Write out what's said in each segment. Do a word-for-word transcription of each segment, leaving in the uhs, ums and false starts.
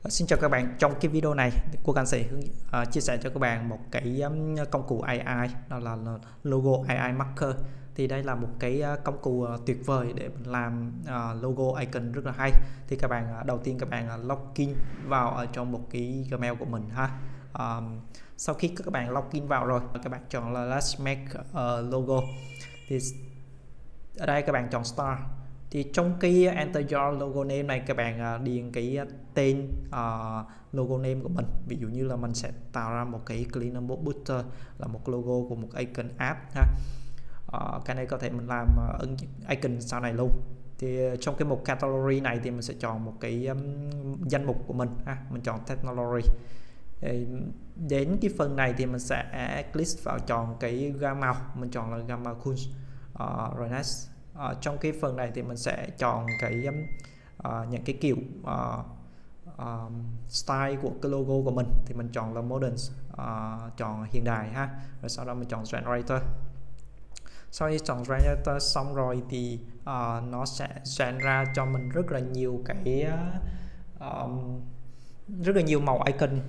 Xin chào các bạn, trong cái video này cô Can sẽ hướng uh, chia sẻ cho các bạn một cái um, công cụ a i, đó là logo a i marker. Thì đây là một cái uh, công cụ uh, tuyệt vời để mình làm uh, logo icon rất là hay. Thì các bạn uh, đầu tiên các bạn uh, login vào ở trong một cái Gmail của mình ha. Um, sau khi các bạn login vào rồi, các bạn chọn là let's make a logo. Thì ở đây các bạn chọn star. Thì trong cái enter your logo name này các bạn uh, điền cái tên uh, logo name của mình. Ví dụ như là mình sẽ tạo ra một cái cleaner booster là một logo của một icon app ha. Uh, cái này có thể mình làm uh, icon sau này luôn. Thì trong cái mục category này thì mình sẽ chọn một cái um, danh mục của mình ha. Mình chọn technology. Đến cái phần này thì mình sẽ click vào chọn cái gam màu, mình chọn là gamma cool. Uh, rồi next. Uh, trong cái phần này thì mình sẽ chọn cái um, uh, những cái kiểu uh, uh, style của cái logo của mình, thì mình chọn là modern, uh, chọn hiện đại ha. Rồi sau đó mình chọn generator. Sau khi chọn generator xong rồi thì uh, nó sẽ generate ra cho mình rất là nhiều cái uh, um, rất là nhiều màu icon.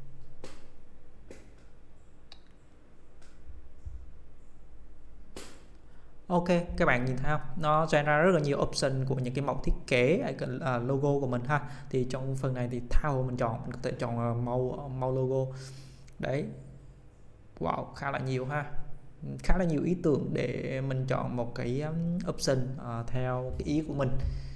Ok, các bạn nhìn thấy không? Nó generate rất là nhiều option của những cái màu thiết kế icon, uh, logo của mình ha. Thì trong phần này thì thao mình chọn, mình có thể chọn uh, màu màu logo. Đấy. Wow, khá là nhiều ha. Khá là nhiều ý tưởng để mình chọn một cái um, option uh, theo cái ý của mình.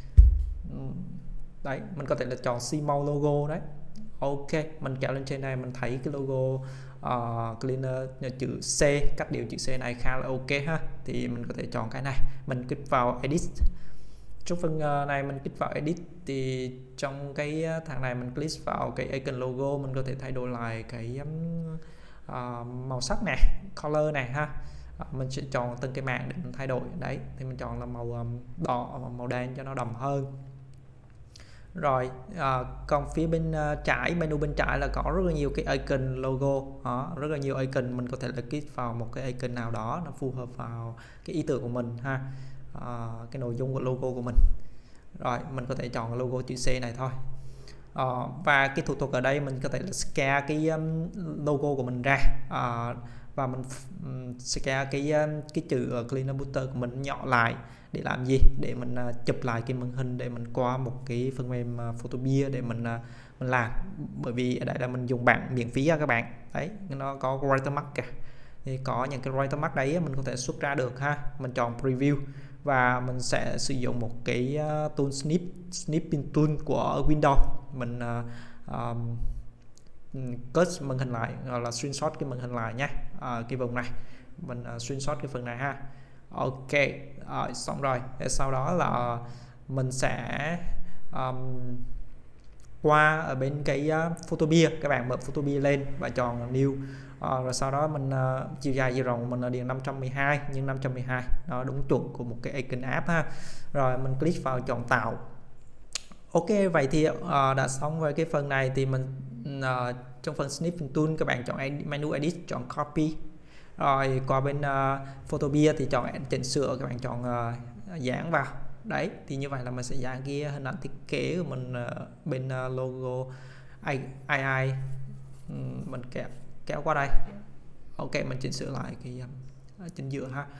Đấy, mình có thể là chọn C màu logo đấy. Ok, mình kéo lên trên này mình thấy cái logo uh, cleaner chữ C, cách điệu chữ C này khá là ok ha. Thì mình có thể chọn cái này, mình kích vào edit. Trong phần uh, này mình kích vào edit thì trong cái thằng này mình click vào cái icon logo, mình có thể thay đổi lại cái um, uh, màu sắc này, color này ha. Uh, mình sẽ chọn từng cái mảng để mình thay đổi. Đấy, thì mình chọn là màu um, đỏ và màu đen cho nó đậm hơn. Rồi à, còn phía bên uh, trái, menu bên trái là có rất là nhiều cái icon logo đó, rất là nhiều icon, mình có thể là click vào một cái icon nào đó nó phù hợp vào cái ý tưởng của mình ha, à, cái nội dung của logo của mình. Rồi mình có thể chọn logo chữ C này thôi. À, và cái thủ thuật ở đây mình có thể là scan cái um, logo của mình ra, à, và mình um, scan cái um, cái chữ cleaner booster của mình nhỏ lại. Để làm gì? Để mình uh, chụp lại cái màn hình để mình qua một cái phần mềm uh, Photopea để mình uh, mình làm. Bởi vì ở đây là mình dùng bảng miễn phí các bạn. Đấy, nó có watermark cả. Thì có những cái watermark đấy mình có thể xuất ra được ha. Mình chọn preview và mình sẽ sử dụng một cái uh, tool snip snipping tool của Windows. Mình uh, um, cut màn hình lại, gọi là screenshot cái màn hình lại nhé. Uh, cái vùng này mình uh, screenshot cái phần này ha. Ok, à, xong rồi. Sau đó là mình sẽ um, qua ở bên cái uh, Photopea, các bạn mở Photopea lên và chọn new, à, rồi sau đó mình uh, chiều dài chiều rộng mình là điền năm trăm mười hai nhưng năm trăm mười hai nó đúng chuẩn của một cái icon app ha. Rồi mình click vào chọn tạo. Ok, vậy thì uh, đã xong với cái phần này thì mình uh, trong phần snipping tool các bạn chọn edit, menu edit, chọn copy. Rồi qua bên uh, Photopea thì chọn chỉnh sửa, các bạn chọn uh, dán vào. Đấy, thì như vậy là mình sẽ dán cái hình ảnh thiết kế của mình uh, bên uh, logo a i. um, mình kéo kéo qua đây. Ok, mình chỉnh sửa lại cái uh, chỉnh giữa ha.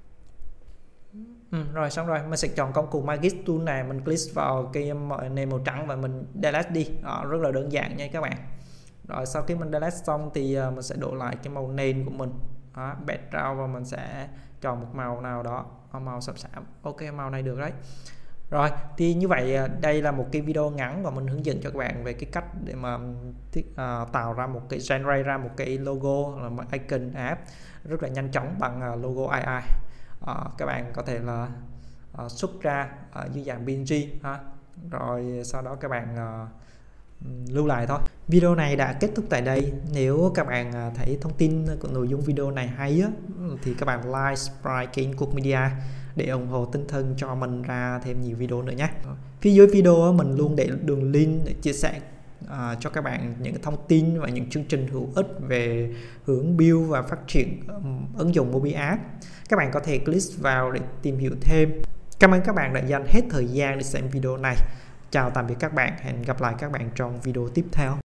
Ừ, rồi xong rồi mình sẽ chọn công cụ Magic Tool này, mình click vào cái nền màu trắng và mình delete đi. Đó, rất là đơn giản nha các bạn. Rồi sau khi mình delete xong thì uh, mình sẽ đổi lại cái màu nền của mình. Đó, background, và mình sẽ chọn một màu nào đó, màu sẫm sẫm. Ok, màu này được đấy. Rồi thì như vậy đây là một cái video ngắn và mình hướng dẫn cho các bạn về cái cách để mà uh, tạo ra một cái generate ra một cái logo là một icon app rất là nhanh chóng bằng uh, logo a i. Uh, các bạn có thể là uh, xuất ra uh, dưới dạng pê en giê ha. Rồi sau đó các bạn uh, lưu lại thôi. Video này đã kết thúc tại đây. Nếu các bạn thấy thông tin của nội dung video này hay á, thì các bạn like, subscribe kênh Cook Media để ủng hộ tinh thần cho mình ra thêm nhiều video nữa nhé. Phía dưới video mình luôn để đường link để chia sẻ uh, cho các bạn những cái thông tin và những chương trình hữu ích về hướng build và phát triển um, ứng dụng mobile app. Các bạn có thể click vào để tìm hiểu thêm. Cảm ơn các bạn đã dành hết thời gian để xem video này. Chào tạm biệt các bạn, hẹn gặp lại các bạn trong video tiếp theo.